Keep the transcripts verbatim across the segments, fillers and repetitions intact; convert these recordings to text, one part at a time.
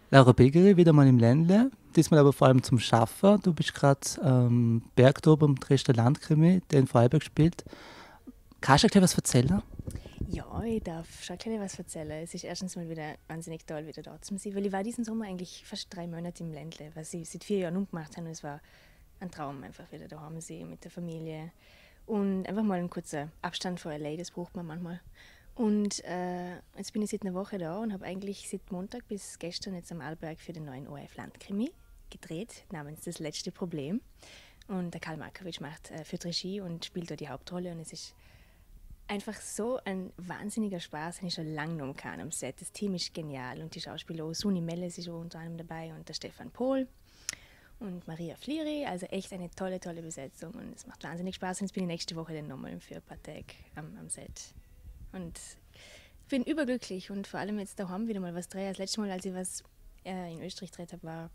Laura Begery, wieder mal im Ländle, diesmal aber vor allem zum Schaffen. Du bist gerade ähm, Bergtober im Dresdner Landkrimi, der in Vorarlberg spielt. Kannst du dir was erzählen? Ja, ich darf schon gleich was erzählen. Es ist erstens mal wieder wahnsinnig toll, wieder da zu sein, weil ich war diesen Sommer eigentlich fast drei Monate im Ländle, was ich seit vier Jahren umgemacht habe und es war ein Traum, einfach wieder daheim sein mit der Familie und einfach mal einen kurzen Abstand von L A, das braucht man manchmal. Und äh, jetzt bin ich seit einer Woche da und habe eigentlich seit Montag bis gestern jetzt am Arlberg für den neuen O R F Landkrimi gedreht, namens Das letzte Problem. Und der Karl Markovic macht äh, für die Regie und spielt da die Hauptrolle und es ist einfach so ein wahnsinniger Spaß, den ich schon lange noch kann am Set. Das Team ist genial und die Schauspieler, Suni Melles ist auch unter anderem dabei und der Stefan Pohl und Maria Fliri, also echt eine tolle, tolle Besetzung und es macht wahnsinnig Spaß und jetzt bin ich nächste Woche dann nochmal für ein paar Tage am, am Set und ich bin überglücklich und vor allem jetzt daheim wieder mal was drehe. Das letzte Mal, als ich was äh, in Österreich gedreht habe, war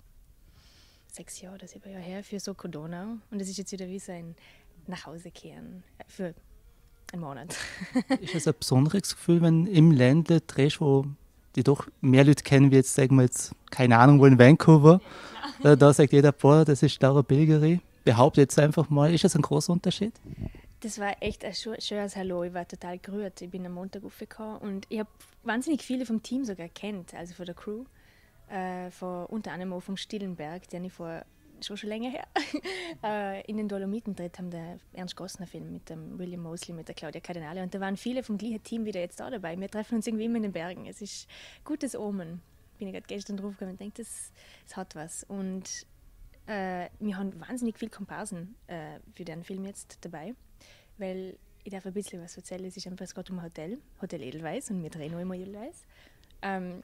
sechs Jahre oder sieben Jahre her für Soko Donau und es ist jetzt wieder wie so ein Nachhausekehren für einen Monat. Ist es ein besonderes Gefühl, wenn du im Ländle drehst, wo die doch mehr Leute kennen, wie jetzt, sagen wir jetzt, keine Ahnung, wo in Vancouver. Da, da sagt jeder, boah, das ist Laura Begery. Behaupte jetzt einfach mal, ist das ein großer Unterschied? Das war echt ein schönes Hallo. Ich war total gerührt. Ich bin am Montag aufgekommen und ich habe wahnsinnig viele vom Team sogar kennt, also von der Crew. Äh, von, unter anderem auch vom Stillenberg, den ich vor schon schon länger her äh, in den Dolomiten dreht haben, der Ernst Gossner Film mit dem William Mosley, mit der Claudia Cardinale. Und da waren viele vom gleichen Team wieder jetzt da dabei. Wir treffen uns irgendwie immer in den Bergen. Es ist gutes Omen. Bin ich gerade gestern drauf gekommen und denke, das, das hat was. Und äh, wir haben wahnsinnig viele Komparsen äh, für den Film jetzt dabei, weil ich darf ein bisschen was erzählen. Es ist einfach, es geht um ein Hotel, Hotel Edelweiss und wir drehen auch immer Edelweiss. Ähm,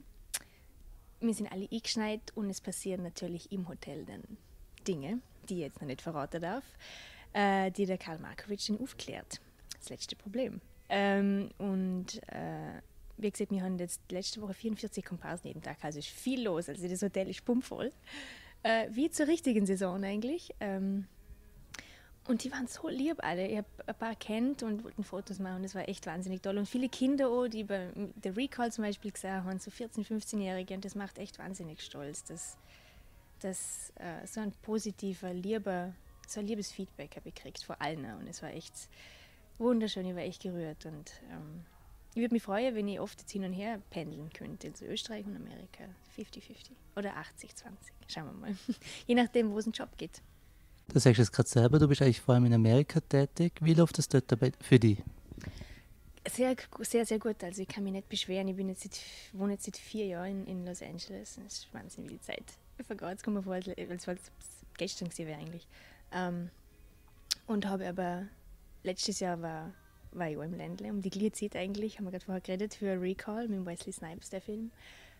wir sind alle eingeschneit und es passieren natürlich im Hotel dann Dinge, die ich jetzt noch nicht verraten darf, äh, die der Karl Markovic dann aufklärt. Das letzte Problem. Ähm, und äh, wie gesagt, wir haben jetzt letzte Woche vierundvierzig Komparsen jeden Tag, also ist viel los, also das Hotel ist pumpvoll. Äh, wie zur richtigen Saison eigentlich. Ähm, und die waren so lieb alle. Ich habe ein paar kennt und wollten Fotos machen. Das war echt wahnsinnig toll. Und viele Kinder auch, die bei der Recall zum Beispiel gesehen haben, so vierzehn-, fünfzehn-Jährige. Und das macht echt wahnsinnig stolz, dass, dass äh, so ein positiver, lieber, so ein liebes Feedback habe ich gekriegt vor allen. Und es war echt wunderschön. Ich war echt gerührt. Und ähm, ich würde mich freuen, wenn ich oft jetzt hin und her pendeln könnte. Also Österreich und Amerika. fünfzig fünfzig. Oder achtzig zwanzig. Schauen wir mal. Je nachdem, wo es einen Job gibt. Du sagst es gerade selber, du bist eigentlich vor allem in Amerika tätig. Wie läuft das dort dabei für dich? Sehr, sehr, sehr gut. Also ich kann mich nicht beschweren. Ich bin jetzt seit, wohne jetzt seit vier Jahren in, in Los Angeles. Das ist wahnsinnig viel Zeit. Ich vergaß, es kommt mir vor, als, als es gestern gewesen wäre eigentlich. Ähm, und habe aber, letztes Jahr war, war ich auch im Ländle, um die gleiche Zeit eigentlich, haben wir gerade vorher geredet, für Recall mit Wesley Snipes, der Film.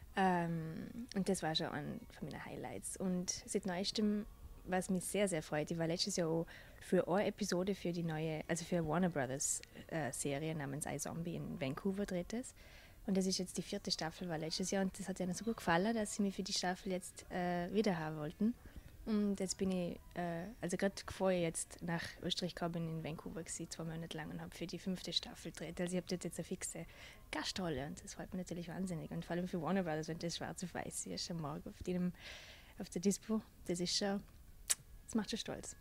Ähm, und das war schon ein von meinen Highlights. Und seit neuestem, was mich sehr, sehr freut, ich war letztes Jahr auch für eine Episode für die neue, also für Warner Brothers äh, Serie namens iZombie in Vancouver dreht es. Und das ist jetzt die vierte Staffel, war letztes Jahr und das hat ihnen so gut gefallen, dass sie mich für die Staffel jetzt äh, wieder haben wollten. Und jetzt bin ich, äh, also gerade bevor ich jetzt nach Österreich kam, bin ich in Vancouver gewesen, zwei Monate lang und habe für die fünfte Staffel gedreht. Also ich habe dort jetzt eine fixe Gastrolle und das freut mich natürlich wahnsinnig. Und vor allem für Warner Brothers, wenn das schwarz auf weiß ist, schon morgen auf, dem, auf der Dispo, das ist schon, das macht schon stolz.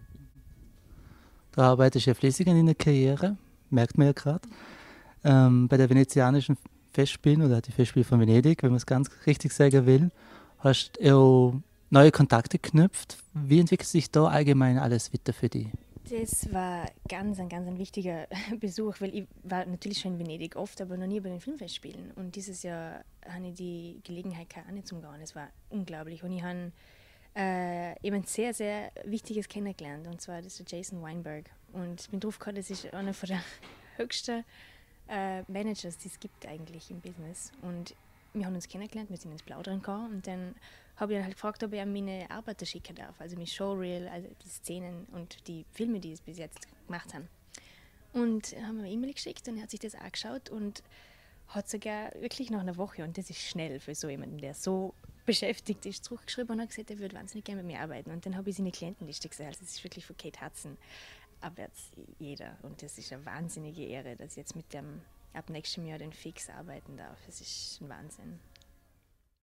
Du arbeitest ja fließig an deiner Karriere, merkt man ja gerade. Ähm, bei der venezianischen Festspielen oder die Festspiele von Venedig, wenn man es ganz richtig sagen will, hast du auch neue Kontakte geknüpft. Wie entwickelt sich da allgemein alles weiter für dich? Das war ganz ein, ganz ein wichtiger Besuch, weil ich war natürlich schon in Venedig oft, aber noch nie bei den Filmfestspielen. Und dieses Jahr hatte ich die Gelegenheit gehabt, auch nicht zum Gehen. Es war unglaublich. Und ich habe äh, jemand sehr, sehr Wichtiges kennengelernt. Und zwar das ist der Jason Weinberg. Und ich bin drauf gekommen, das ist einer der höchsten äh, Managers, die es gibt eigentlich im Business. Und wir haben uns kennengelernt, wir sind ins Plaudern gekommen und dann habe ich ihn halt gefragt, ob er meine Arbeiter schicken darf, also mein Showreel, also die Szenen und die Filme, die es bis jetzt gemacht haben. Und haben wir eine E-Mail geschickt und er hat sich das angeschaut und hat sogar wirklich nach einer Woche, und das ist schnell für so jemanden, der so beschäftigt ist, zurückgeschrieben und hat gesagt, er würde wahnsinnig gerne mit mir arbeiten. Und dann habe ich seine Klientenliste gesehen, also das ist wirklich von Kate Hudson abwärts jeder. Und das ist eine wahnsinnige Ehre, dass ich jetzt mit dem ab nächstem Jahr den Fix arbeiten darf. Das ist ein Wahnsinn.